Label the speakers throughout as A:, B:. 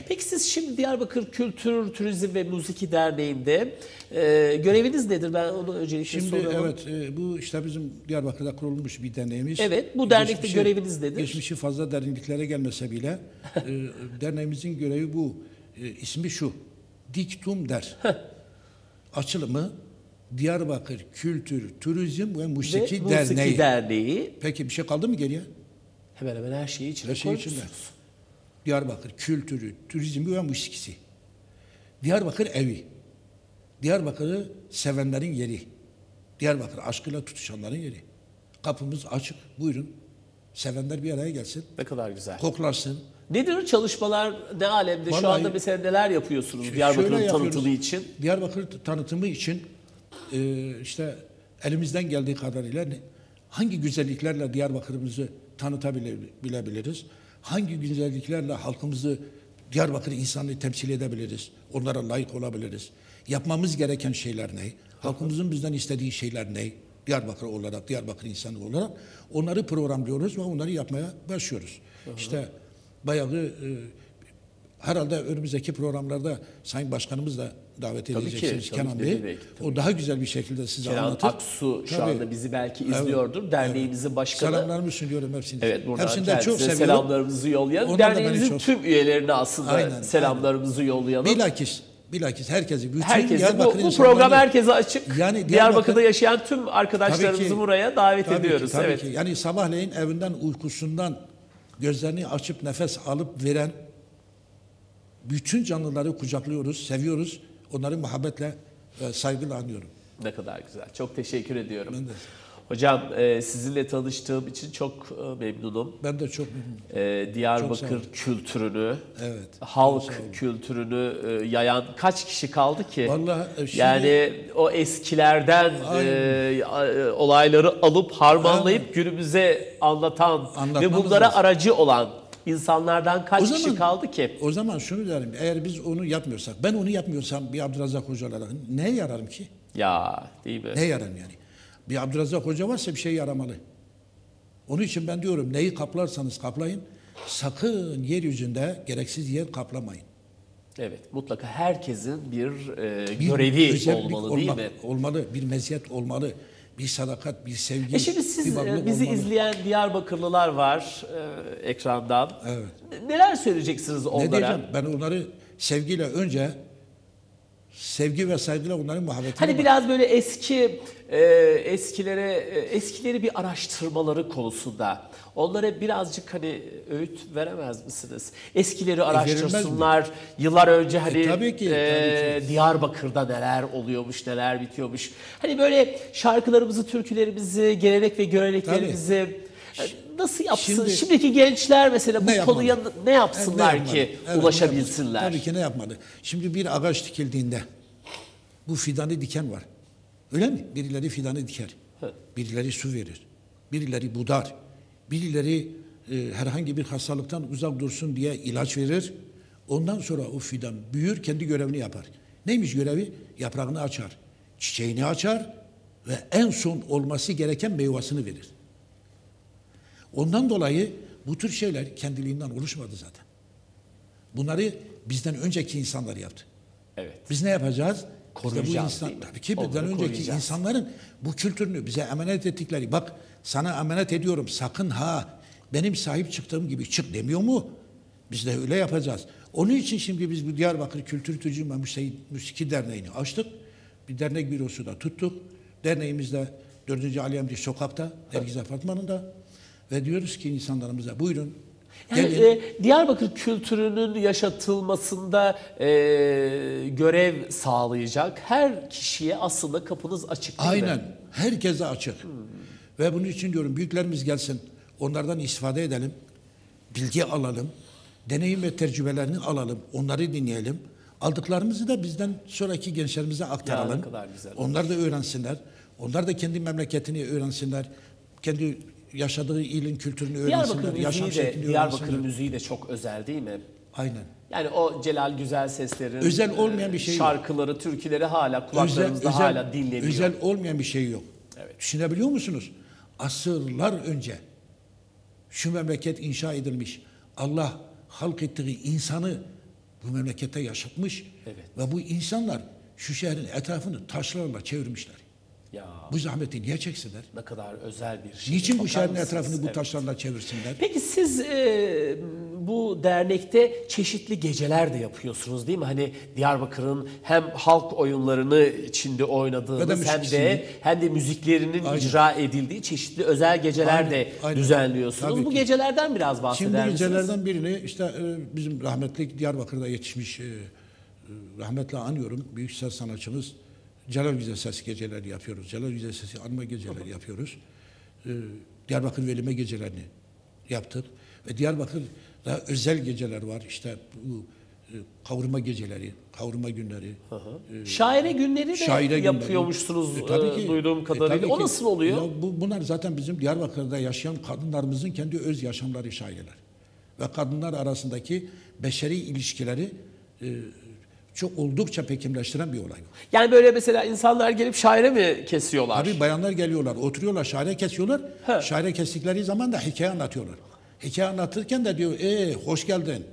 A: Peki siz şimdi Diyarbakır Kültür, Turizm ve Müzik Derneği'nde göreviniz nedir? Ben onu öncelikle
B: Şimdi
A: soruyorum.
B: evet, bu işte bizim Diyarbakır'da kurulmuş bir derneğimiz.
A: Evet, bu dernekte göreviniz nedir?
B: Geçmişi fazla derinliklere gelmese bile derneğimizin görevi bu. İsmi şu, Diktum Der. Açılımı Diyarbakır Kültür, Turizm ve Müzik Derneği.
A: Derneği.
B: Peki bir şey kaldı mı geriye?
A: Hemen hemen her şeyi içine
B: Her şey içinde.
A: koymuşsunuz.
B: Diyarbakır Kültürü, Turizmi ve Müzikisi. Diyarbakır evi. Diyarbakır'ı sevenlerin yeri. Diyarbakır aşkıyla tutuşanların yeri. Kapımız açık. Buyurun. Sevenler bir araya gelsin.
A: Ne kadar güzel.
B: Koklarsın.
A: Nedir çalışmalar, ne alemde? Şu
B: Vallahi,
A: anda mesela neler yapıyorsunuz
B: şöyle
A: Diyarbakır'ın
B: yapıyoruz.
A: tanıtımı için?
B: Diyarbakır tanıtımı için işte elimizden geldiği kadarıyla hangi güzelliklerle Diyarbakır'ımızı tanıtabilebiliriz? Hangi güzelliklerle halkımızı, Diyarbakır insanını temsil edebiliriz? Onlara layık olabiliriz. Yapmamız gereken şeyler ne? Halkımızın bizden istediği şeyler ne? Diyarbakır olarak, Diyarbakır insanı olarak onları programlıyoruz ve onları yapmaya başlıyoruz. İşte bayağı herhalde önümüzdeki programlarda Sayın Başkanımız da davet edeceksiniz Kenan Bey. O daha güzel bir şekilde size
A: Kenan
B: anlatır.
A: Aksu şu anda bizi belki izliyordur. Derneğimizin başkanı.
B: Selamlarımı sunuyorum hepsine.
A: Evet, buradan
B: Hepsinden çok
A: kendisine
B: seviyorum.
A: selamlarımızı yollayalım.
B: Onlar da beni
A: Derneğimizin
B: çok-
A: tüm üyelerine aslında
B: Aynen,
A: selamlarımızı yollayalım.
B: Bilakis herkesi, bütün
A: Herkese,
B: Diyarbakır
A: bu program
B: insanlarını-
A: herkese açık.
B: Yani
A: Diyarbakır'da yaşayan tüm arkadaşlarımızı
B: Tabii ki,
A: buraya davet ediyoruz.
B: Tabii
A: evet.
B: ki. Yani sabahleyin evinden uykusundan gözlerini açıp nefes alıp veren bütün canlıları kucaklıyoruz, seviyoruz. Onları muhabbetle ve saygıyla anıyorum.
A: Ne kadar güzel. Çok teşekkür ediyorum.
B: Ben de.
A: Hocam sizinle tanıştığım için çok memnunum.
B: Ben de çok memnunum. Çok sağ
A: Diyarbakır
B: olun.
A: kültürünü,
B: Evet,
A: halk
B: çok sağ olun.
A: kültürünü yayan kaç kişi kaldı ki?
B: Vallahi şimdi-
A: yani o eskilerden olayları alıp harmanlayıp günümüze anlatan ve
B: Anlatmamız
A: bunlara
B: lazım.
A: aracı olan insanlardan kaç
B: O
A: kişi
B: zaman-
A: kaldı ki?
B: O zaman şunu derim, eğer biz onu yapmıyorsak, ben onu yapmıyorsam bir Abdülrazak Hoca olarak neye yararım ki?
A: Ya değil mi?
B: Neye yararım yani? Bir Abdülrazak Hoca varsa bir şey yaramalı. Onun için ben diyorum, neyi kaplarsanız kaplayın, sakın yeryüzünde gereksiz yer kaplamayın.
A: Evet, mutlaka herkesin bir
B: Bir
A: görevi
B: özellik
A: olmalı değil mi?
B: Olmalı, bir meziyet olmalı, bir sadakat, bir sevgi,
A: Şimdi siz
B: bir varlık
A: bizi
B: olmalı.
A: izleyen Diyarbakırlılar var ekrandan.
B: Evet.
A: Neler söyleyeceksiniz
B: Ne
A: onlara?
B: diyeceğim? Ben onları sevgiyle önce, sevgi ve saygıyla onların muhabbetine
A: Hani biraz böyle eskileri bir araştırmaları konusunda onlara birazcık hani öğüt veremez misiniz? Eskileri araştırsınlar. Yıllar önce hani
B: tabii ki, tabii ki.
A: Diyarbakır'da neler oluyormuş, neler bitiyormuş. Hani böyle şarkılarımızı, türkülerimizi, gelenek ve göreneklerimizi nasıl yapsın? Şimdiki gençler mesela bu konuya ne yapsınlar
B: yapmalı?
A: ki
B: Evet,
A: ulaşabilsinler?
B: Tabii ki ne yapmalı? Şimdi bir ağaç dikildiğinde bu fidanı diken var. Öyle mi? Birileri fidanı diker. Birileri su verir. Birileri budar. Birileri herhangi bir hastalıktan uzak dursun diye ilaç verir. Ondan sonra o fidan büyür, kendi görevini yapar. Neymiş görevi? Yaprağını açar, çiçeğini açar ve en son olması gereken meyvasını verir. Ondan dolayı bu tür şeyler kendiliğinden oluşmadı zaten. Bunları bizden önceki insanlar yaptı.
A: Evet.
B: Biz ne yapacağız?
A: Koruyacağız, değil mi?
B: Tabii ki
A: Onları
B: bizden önceki
A: koruyacağız.
B: insanların bu kültürünü bize emanet ettikleri, bak sana emanet ediyorum sakın ha benim sahip çıktığım gibi çık demiyor mu? Biz de öyle yapacağız. Onun için şimdi biz bu Diyarbakır Kültür Turizm ve Müzik Derneği'ni açtık. Bir dernek bürosu da tuttuk. Derneğimizde 4. Ali Emri Sokak'ta, Ergiz Apartmanı'nda ve diyoruz ki insanlarımıza buyurun.
A: Yani Diyarbakır kültürünün yaşatılmasında görev sağlayacak her kişiye aslında kapınız açık değil mi?
B: Aynen. Herkese açık. Ve bunun için diyorum büyüklerimiz gelsin. Onlardan istifade edelim. Bilgi alalım. Deneyim ve tecrübelerini alalım. Onları dinleyelim. Aldıklarımızı da bizden sonraki gençlerimize aktaralım.
A: Ya ne kadar güzel.
B: Onlar da öğrensinler. Onlar da kendi memleketini öğrensinler. Kendi yaşadığı ilin kültürünü öğrensinler. Yaşam şeklini
A: Diyarbakır
B: öğrensinler.
A: müziği de çok özel değil mi?
B: Aynen.
A: Yani o Celal Güzel Sesler'in
B: Özel olmayan bir şey yok.
A: şarkıları, türküleri hala kulaklarımızda hala dinleniyor.
B: Özel olmayan bir şey yok.
A: Evet.
B: Düşünebiliyor musunuz? Asırlar önce şu memleket inşa edilmiş. Allah halk ettiği insanı bu memlekette yaşatmış.
A: Evet.
B: Ve bu insanlar şu şehrin etrafını taşlarla çevirmişler.
A: Ya.
B: Bu zahmeti niye çeksinler?
A: Ne kadar özel bir şey.
B: Niçin bu
A: Bakar
B: şehrin
A: mısınız?
B: etrafını bu
A: Evet.
B: taşlarla çevirsinler?
A: Peki siz bu dernekte çeşitli geceler de yapıyorsunuz değil mi? Hani Diyarbakır'ın hem halk oyunlarını içinde
B: Ve de
A: oynadığınız
B: müzikisini.
A: hem de müziklerinin
B: Aynen.
A: icra edildiği çeşitli özel geceler
B: Aynen,
A: de
B: aynen.
A: düzenliyorsunuz.
B: Tabii
A: Bu
B: ki.
A: gecelerden biraz bahseder
B: Şimdi
A: misiniz?
B: gecelerden birini işte bizim rahmetli Diyarbakır'da yetişmiş rahmetli anıyorum. Büyük ses sanatçımız Celal Güzel Ses geceleri yapıyoruz. Celal Güzel Sesi anma geceleri yapıyoruz. Diyarbakır Velime gecelerini yaptık. Ve Diyarbakır'da özel geceler var. İşte bu kavurma geceleri, kavurma günleri.
A: Şaire günleri de
B: Şaire günleri.
A: yapıyormuşsunuz
B: Tabii ki.
A: duyduğum kadarıyla.
B: Tabii
A: O
B: ki.
A: nasıl oluyor?
B: Ya bunlar zaten bizim Diyarbakır'da yaşayan kadınlarımızın kendi öz yaşamları şaireler. Ve kadınlar arasındaki beşeri ilişkileri çok oldukça pekimleştiren bir olay.
A: Yani böyle mesela insanlar gelip şaire mi kesiyorlar?
B: Tabii bayanlar geliyorlar, oturuyorlar, şaire kesiyorlar.
A: He.
B: Şaire kestikleri zaman da hikaye anlatıyorlar. Hikaye anlatırken de diyor, hoş geldin.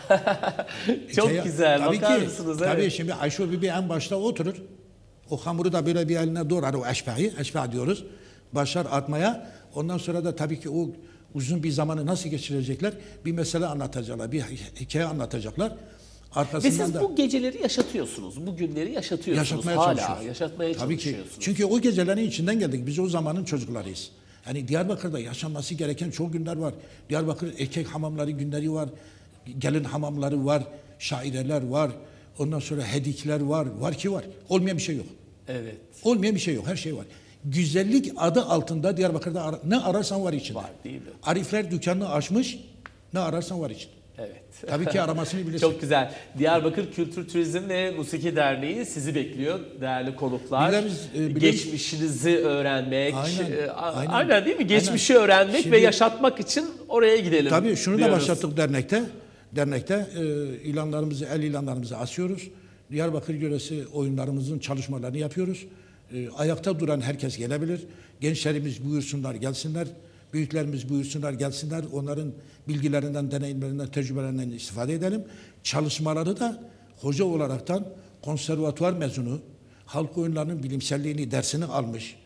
A: Çok güzel.
B: Tabii
A: Bakar
B: ki,
A: mısınız?
B: tabii
A: Evet.
B: şimdi Ayşe Bibi en başta oturur. O hamuru da böyle bir eline doğrar, o eşbeği diyoruz. Başlar atmaya. Ondan sonra da tabii ki o uzun bir zamanı nasıl geçirecekler? Bir mesele anlatacaklar, bir hikaye anlatacaklar.
A: Ve
B: Arkasından
A: siz
B: da
A: bu geceleri yaşatıyorsunuz. Bu günleri yaşatıyorsunuz.
B: yaşatmaya
A: Hala
B: çalışıyoruz.
A: yaşatmaya
B: Tabii ki.
A: çalışıyorsunuz.
B: Çünkü o gecelerin içinden geldik. Biz o zamanın çocuklarıyız. Yani Diyarbakır'da yaşanması gereken çok günler var. Diyarbakır erkek hamamları günleri var. Gelin hamamları var. Şaireler var. Ondan sonra hedikler var. Var ki var. Olmayan bir şey yok.
A: Evet.
B: Olmayan bir şey yok. Her şey var. Güzellik adı altında Diyarbakır'da ne ararsan var içinde.
A: Var değil mi?
B: Arifler dükkanını açmış. Ne ararsan var içinde.
A: Evet.
B: Tabii ki aramasını bilirsin.
A: Çok güzel. Diyarbakır Kültür Turizm ve Musiki Derneği sizi bekliyor değerli konuklar. Geçmişinizi öğrenmek. Aynen değil mi? Geçmişi öğrenmek
B: Şimdi,
A: ve yaşatmak için oraya gidelim.
B: Tabii şunu
A: diyoruz.
B: da başlattık dernekte. Dernekte ilanlarımızı, el ilanlarımızı asıyoruz. Diyarbakır yöresi oyunlarımızın çalışmalarını yapıyoruz. Ayakta duran herkes gelebilir. Gençlerimiz buyursunlar, gelsinler. Büyüklerimiz buyursunlar, gelsinler. Onların bilgilerinden, deneyimlerinden, tecrübelerinden istifade edelim. Çalışmaları da hoca olaraktan konservatuvar mezunu, halk oyunlarının bilimselliğini, dersini almış,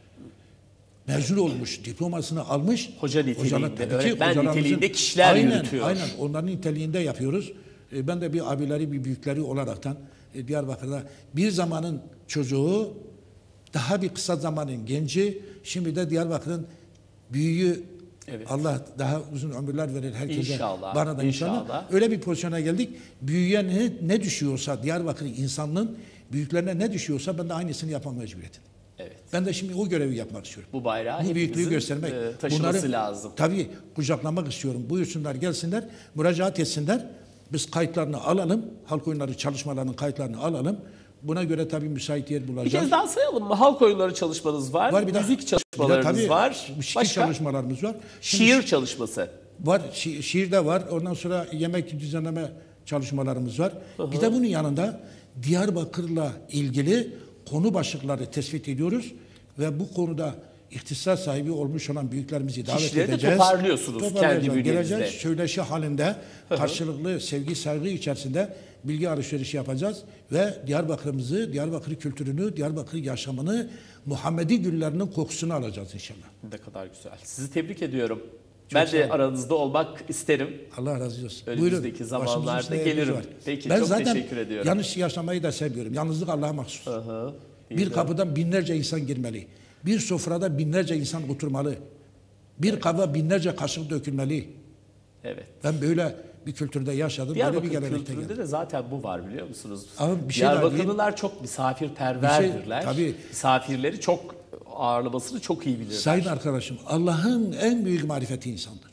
B: mezun olmuş, diplomasını almış.
A: Hoca niteliğinde,
B: tabii ki
A: öğretmen
B: hocalarımızın-
A: niteliğinde kişiler yürütüyor.
B: Aynen, onların niteliğinde yapıyoruz. Ben de bir abileri, bir büyükleri olaraktan Diyarbakır'da bir zamanın çocuğu, daha bir kısa zamanın genci, şimdi de Diyarbakır'ın büyüğü.
A: Evet.
B: Allah daha uzun ömürler verir herkese.
A: İnşallah,
B: Bana da inşallah.
A: inşallah.
B: Öyle bir pozisyona geldik. Büyüye ne düşüyorsa Diyarbakır insanlığın büyüklerine ne düşüyorsa ben de aynısını yapma mecburiyetindeyim.
A: Evet.
B: Ben de şimdi o görevi yapmak istiyorum.
A: Bu bayrağı
B: Bu büyüklüğü
A: hepimizin
B: göstermek.
A: taşıması
B: Bunları,
A: lazım.
B: Tabii kucaklamak istiyorum. Buyursunlar, gelsinler, müracaat etsinler. Biz kayıtlarını alalım. Halk oyunları çalışmalarının kayıtlarını alalım. Buna göre tabii müsait yer
A: Bir
B: bulacağız.
A: kez daha sayalım mı? Halk oyunları çalışmanız var.
B: Var bir de-
A: Müzik
B: bir de
A: çalışmalarınız
B: tabii
A: var.
B: şiir
A: Başka?
B: çalışmalarımız var. Şimdi
A: Şiir çalışması.
B: var, şiir de var. Ondan sonra yemek düzenleme çalışmalarımız var. Bir de bunun yanında Diyarbakır'la ilgili konu başlıkları tespit ediyoruz ve bu konuda ihtisas sahibi olmuş olan büyüklerimizi davet
A: Kişileri de
B: edeceğiz.
A: toparlıyorsunuz kendi bünyenizde.
B: Geleceğiz, söyleşi halinde, karşılıklı sevgi, saygı içerisinde bilgi alışverişi yapacağız ve Diyarbakır'ımızı, Diyarbakır kültürünü, Diyarbakır yaşamını, Muhammedi güllerinin kokusunu alacağız inşallah.
A: Ne kadar güzel. Sizi tebrik ediyorum. Ben
B: sağ
A: de
B: olun.
A: aranızda olmak isterim.
B: Allah razı olsun.
A: Önümüzdeki
B: Buyurun.
A: zamanlarda
B: Başımızın üstünde yeriniz
A: gelirim.
B: var.
A: Peki,
B: ben
A: çok
B: zaten
A: teşekkür ediyorum.
B: yalnız yaşamayı da sevmiyorum. Yalnızlık Allah'a mahsus.
A: Aha,
B: Bir kapıdan binlerce insan girmeli. Bir sofrada binlerce insan oturmalı. Bir kaba binlerce kaşık dökülmeli.
A: Evet.
B: Ben böyle bir kültürde yaşadım. Böyle bir
A: Diyarbakır
B: gelenekte
A: kültüründe
B: geldim.
A: de zaten bu var biliyor musunuz?
B: Ama bir şey daha
A: Diyarbakırlılar çok misafirperverdirler.
B: tabii.
A: Misafirleri çok ağırlamasını çok iyi bilirler.
B: Sayın arkadaşım, Allah'ın en büyük marifeti insandır.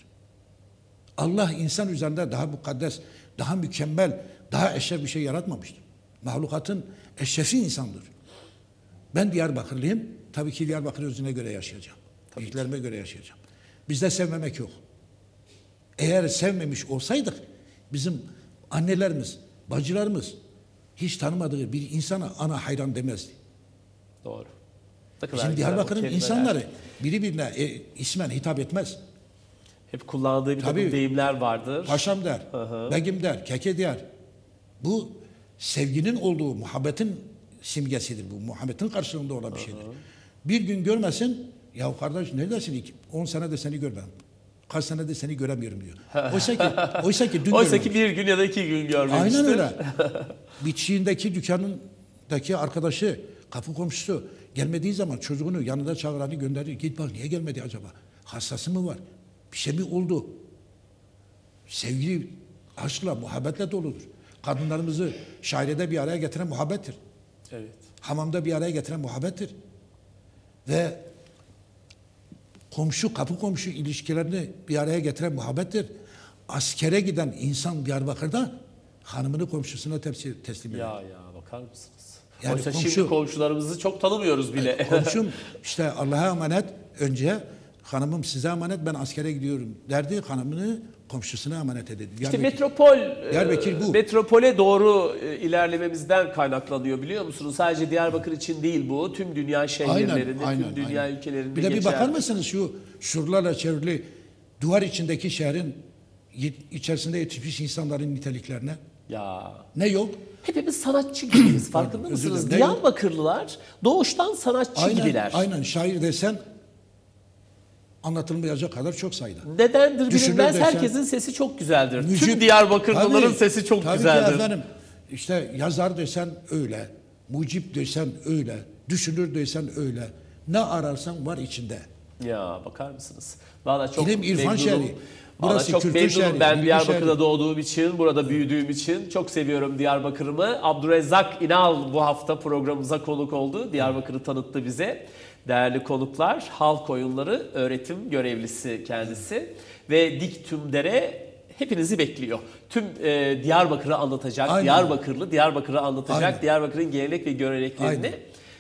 B: Allah insan üzerinde daha mukaddes, daha mükemmel, daha eşref bir şey yaratmamıştır. Mahlukatın eşrefi insandır. Ben Diyarbakırlıyım. Tabii ki Diyarbakır özüne göre yaşayacağım. Büyüklerime göre yaşayacağım. Bizde sevmemek yok. Eğer sevmemiş olsaydık bizim annelerimiz, bacılarımız hiç tanımadığı bir insana ana hayran demezdi.
A: Doğru. Ne kadar
B: Bizim
A: güzel bu
B: Diyarbakır'ın
A: kelimeler.
B: insanları birbirine ismen hitap etmez.
A: Hep kullandığı bir takım
B: Tabii.
A: deyimler vardır.
B: Paşam der,
A: Hı hı.
B: begim der, keke der. Bu sevginin olduğu, muhabbetin simgesidir bu. Muhabbetin karşılığında olan bir şeydir. Bir gün görmesin, ya kardeş neredesin? 10 senede seni görmem. Kaç senede seni göremiyorum diyor. Oysa ki dün
A: Oysa ki
B: görmemiş.
A: bir gün ya da 2 gün görmemiştir.
B: Aynen öyle. Bitişiğindeki dükkanındaki arkadaşı, kapı komşusu gelmediği zaman çocuğunu yanında çağıranı gönderir. Git bak niye gelmedi acaba? Hastası mı var? Bir şey mi oldu? Sevgi, aşkla, muhabbetle doludur. Kadınlarımızı şairede bir araya getiren muhabbettir.
A: Evet.
B: Hamamda bir araya getiren muhabbettir. Ve kapı komşu ilişkilerini bir araya getiren muhabbettir. Askere giden insan Diyarbakır'da hanımını komşusuna teslim eder.
A: Ya bakar mısınız?
B: Yani
A: Oysa şimdi komşularımızı çok tanımıyoruz bile.
B: Komşum işte Allah'a emanet önce, hanımım size emanet, ben askere gidiyorum derdi, hanımını komşusuna emanet edildi.
A: İşte
B: Diyarbakır bu.
A: Metropole doğru ilerlememizden kaynaklanıyor biliyor musunuz? Sadece Diyarbakır için değil bu. Tüm dünya şehirlerinde, tüm dünya ülkelerinde
B: Bir de
A: geçer.
B: bir bakar mısınız şu surlarla çevrili duvar içindeki şehrin içerisinde yetişmiş insanların niteliklerine?
A: Ya.
B: Ne yok?
A: Hepimiz sanatçı gibiyiz. Farkında
B: özür
A: mısınız?
B: dilerim.
A: Diyarbakırlılar doğuştan sanatçı gibiler.
B: Aynen şair desen anlatılmayacak kadar çok sayıda.
A: Nedendir
B: Düşünür
A: bilinmez.
B: desen,
A: Herkesin sesi çok güzeldir. Tüm
B: mücip,
A: Diyarbakırlıların sesi çok
B: tabii
A: güzeldir.
B: Ki efendim, işte yazar desen öyle, mucip desen öyle, düşünür desen öyle. Ne ararsan var içinde.
A: Ya bakar mısınız? Valla çok
B: İlim, irfan
A: memnunum.
B: şehri.
A: Valla
B: Burası
A: çok
B: kültür
A: memnunum
B: şehri,
A: ben
B: bilgi
A: Diyarbakır'da
B: şehri.
A: doğduğum için, burada büyüdüğüm için. Çok seviyorum Diyarbakır'ımı. Abdurrezzak İnal bu hafta programımıza konuk oldu. Diyarbakır'ı tanıttı bize. Değerli konuklar, Halk Oyunları öğretim görevlisi kendisi. Ve Diktümdere hepinizi bekliyor. Tüm Diyarbakır'ı anlatacak,
B: Aynen.
A: Diyarbakır'ı anlatacak,
B: Aynen.
A: Diyarbakır'ın gelenek ve göreneklerini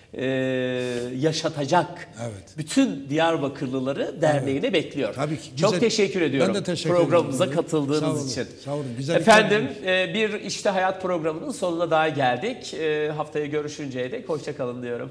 A: yaşatacak.
B: Evet.
A: Bütün Diyarbakırlıları derneğine bekliyor.
B: Tabii ki.
A: Çok teşekkür ediyorum
B: Ben de teşekkür
A: programımıza
B: ederim.
A: katıldığınız
B: Sağ olun,
A: için.
B: sağ olun. Güzel
A: Efendim bir İşte Hayat programının sonuna daha geldik. Haftaya görüşünceye dek hoşça kalın diyorum.